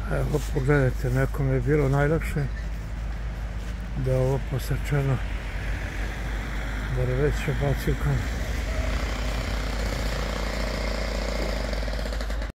Evo pogledajte, nekome je bilo najlakše da je ovo posečeno drveće baci u kamen.